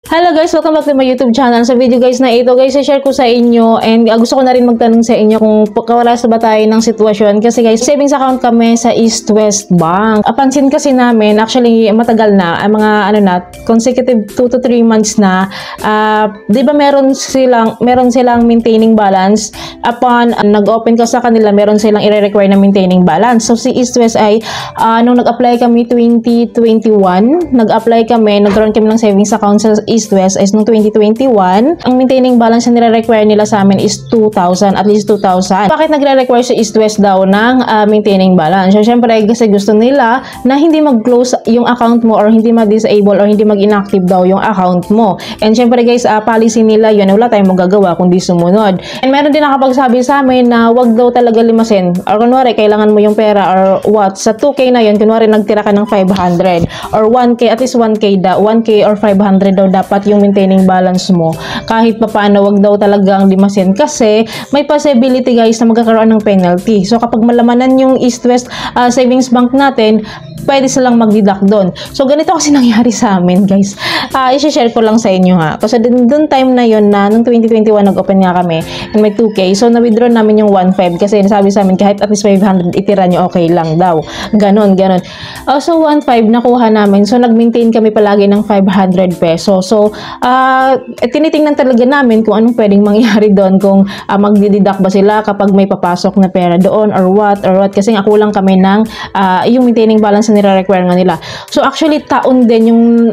Hello guys, welcome back to my YouTube channel. Sa video guys na ito guys, i-share ko sa inyo and gusto ko na rin magtanong sa inyo kung kawalas ba tayo ng sitwasyon. Kasi guys, savings account kami sa East West Bank. Pansin kasi namin, actually matagal na, mga consecutive 2 to 3 months na, di ba meron silang maintaining balance. Upon nag-open ka sa kanila, meron silang i-require na maintaining balance. So si East West ay, nung nag-apply kami 2021, nag-apply kami, nagkaroon kami ng savings account sa East West is noong 2021. Ang maintaining balance na nire-require nila sa amin is 2,000, at least 2,000. Bakit nagre-require sa East West daw ng maintaining balance? So, syempre, kasi gusto nila na hindi mag-close yung account mo or hindi ma-disable or hindi mag-inactive daw yung account mo. And syempre, guys, policy nila yun, wala tayong magagawa kundi sumunod. And meron din nakapagsabi sa amin na wag daw talaga limasin. Or kunwari, kailangan mo yung pera or what? Sa 2K na yun, kunwari, nagtira ka ng 500 or 1K, at least 1K or 500 daw dapat yung maintaining balance mo. Kahit pa paano, wag daw talagang limasin kasi may possibility guys na magkakaroon ng penalty. So kapag malamanan yung East West Savings Bank natin, pwede silang mag-deduct doon. So ganito kasi nangyari sa amin guys. I-share ko lang sa inyo ha. Kasi doon time na yon na nung 2021 nag-open nga kami and may 2K. So na-withdraw namin yung 1.5 kasi nasabi sa amin kahit at least 500 itira nyo okay lang daw. Ganon. So 1.5 nakuha namin. So nag-maintain kami palagi ng 500 pesos. So tinitingnan talaga namin kung anong pwedeng mangyari doon, kung magdideduct ba sila kapag may papasok na pera doon or what. Kasi nga kulang kami ng yung maintaining balance na nire-require nga nila. So actually taon din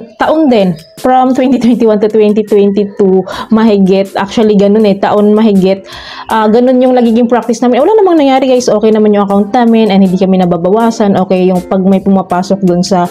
from 2021 to 2022 mahigit. Actually ganun taon mahigit. Ganun yung nagiging practice namin. Wala namang nangyari guys. Okay naman yung account namin and hindi kami nababawasan. Okay yung pag may pumapasok doon sa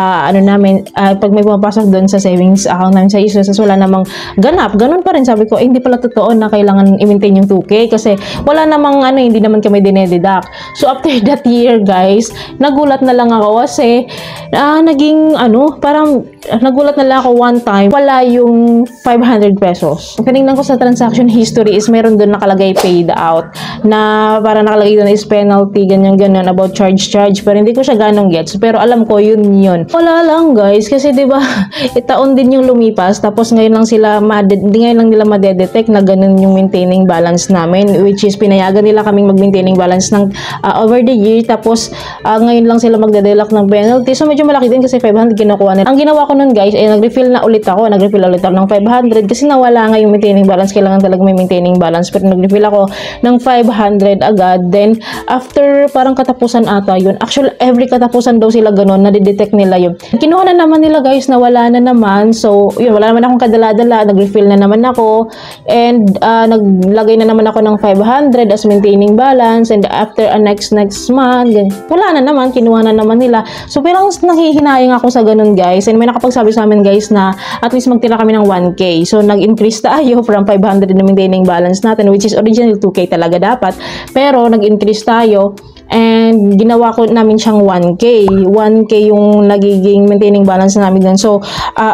pag may pumapasok doon sa savings account namin sa East West, wala namang ganap. Ganun pa rin. Sabi ko, hindi pala totoo na kailangan i-maintain yung 2K kasi wala namang hindi naman kami dinededuct. So after that year guys, nagulat na lang ako kasi naging parang nagulat na lang ako one time, wala yung 500 pesos. Tinignan ko sa transaction history is meron doon nakalagay paid out na para nakalagay doon is penalty, ganyan about charge. Pero hindi ko siya ganong gets. Pero alam ko yun. Wala lang guys kasi diba taon din yung lumipas tapos ngayon lang nila madedetect na ganun yung maintaining balance namin, which is pinayagan nila kaming mag-maintaining balance ng over the year tapos ngayon lang sila magdedelak ng penalty. So medyo malaki din kasi 500 kinukuha nila. Ang ginawa ko nun guys ay nag-refill ulit ako ng 500 kasi nawala nga yung maintaining balance. Kailangan talaga may maintaining balance pero nag-refill ako ng 500 agad. Then after parang katapusan ata yun, actually every katapusan daw sila ganun, nadidetect nila yun. Kinuha na naman nila guys, nawala na naman. So yun, wala naman akong kadala-dala, nag-refill na naman ako and naglagay na naman ako ng 500 as maintaining balance and after next month, wala na naman, kinuha na naman nila. So parang nanghihinayang ako sa ganun guys and may nakapagsabi sa amin guys na at least magtira kami ng 1K. So nag-increase tayo from 500 na maintaining balance natin, which is original 2K talaga dapat, pero nag-increase tayo and ginawa ko namin siyang 1K yung nagiging maintaining balance namin dun. So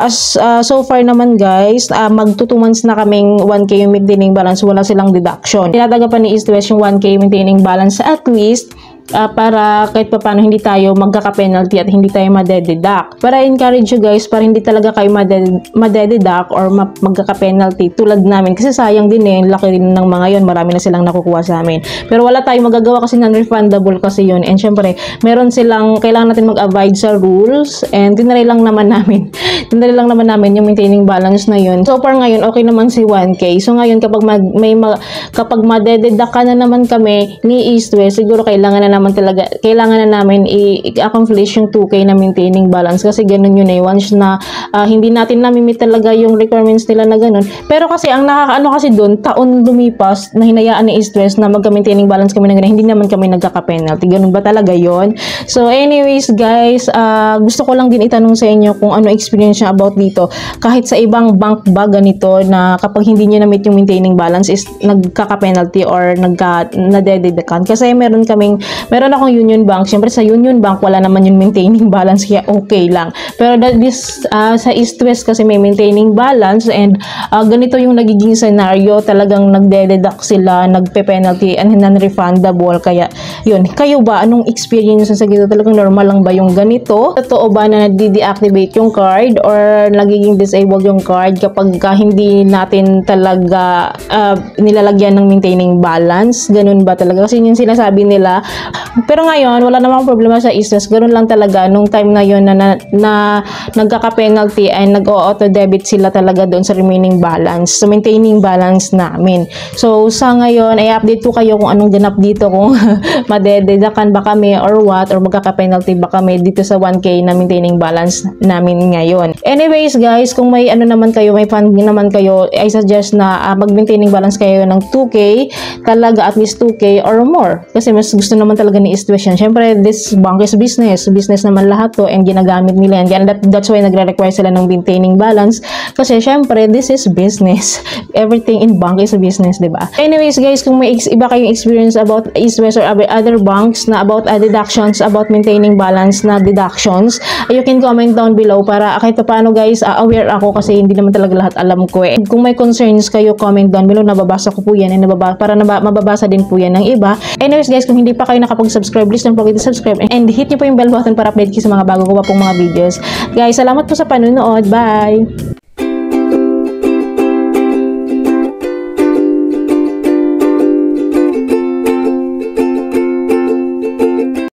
so far naman guys, mag 2 months na kaming 1K yung maintaining balance, wala silang deduction. Tinatagapan ni East West yung 1K maintaining balance at least para kahit pa paano hindi tayo magkaka-penalty at hindi tayo madededuct. Para encourage you guys, para hindi talaga kayo madededuct or magkaka-penalty tulad namin. Kasi sayang din laki din ng mga yon, marami na silang nakukuha sa amin. Pero wala tayong magagawa kasi non-refundable kasi yun. And syempre, meron silang, kailangan natin mag-abide sa rules and tinry lang naman namin yung maintaining balance na yun. So far ngayon, okay naman si 1K. So ngayon, kapag madededuct ka na naman kami ni East West, siguro kailangan na namin i-accomplish yung 2K na maintaining balance kasi ganun yun once na hindi natin na-meet talaga yung requirements nila na ganun. Pero kasi ang kasi doon, taon lumipas na hinayaan ni East West na magka-maintaining balance kami na ganun, hindi naman kami nagkaka-penalty. Ganun ba talaga yon? So anyways guys, gusto ko lang din itanong sa inyo kung ano experience nyo about dito. Kahit sa ibang bank ba ganito na kapag hindi nyo na-meet yung maintaining balance is nagkaka-penalty or nade-deduct. Kasi meron kaming Meron akong Union Bank. Siyempre sa Union Bank, wala naman yung maintaining balance kaya okay lang. Pero sa East West kasi may maintaining balance and ganito yung nagiging scenario. Talagang nagde-deduct sila, nagpe-penalty and non-refundable. Kaya yun, kayo ba? Anong experience sa gito? Talagang normal lang ba yung ganito? Totoo ba na nadi-deactivate yung card or nagiging disabled yung card kapag hindi natin talaga nilalagyan ng maintaining balance? Ganun ba talaga? Kasi yun sinasabi nila. Pero ngayon, wala namang problema sa East West. Ganun lang talaga. Nung time na yun na nagkaka-penalty and nag-auto-debit sila talaga doon sa remaining balance, sa maintaining balance namin. So, sa ngayon, ay update ko kayo kung anong ganap dito, kung madededakan ba kami or what, or magkaka-penalty ba kami dito sa 1K na maintaining balance namin ngayon. Anyways, guys, kung may ano naman kayo, may fund naman kayo, I suggest na mag-maintaining balance kayo ng 2K, talaga at least 2K or more. Kasi mas gusto naman talaga ni East West yan. Siyempre, this bank is business. Business naman lahat to and ginagamit nila yan. That's why nagre-require sila ng maintaining balance. Kasi siyempre, this is business. Everything in bank is a business, diba? Anyways, guys, kung may iba kayong experience about East West or other banks na about deductions, about maintaining balance na deductions, you can comment down below para kahit paano, guys, aware ako kasi hindi naman talaga lahat alam ko eh. Kung may concerns kayo, comment down below. Nababasa ko po yan and para mababasa din po yan ng iba. Anyways, guys, kung hindi pa kayo nakapag-subscribe, please don't forget to subscribe and hit nyo po yung bell button para update kayo sa mga bago ko pa pong mga videos. Guys, salamat po sa panonood. Bye!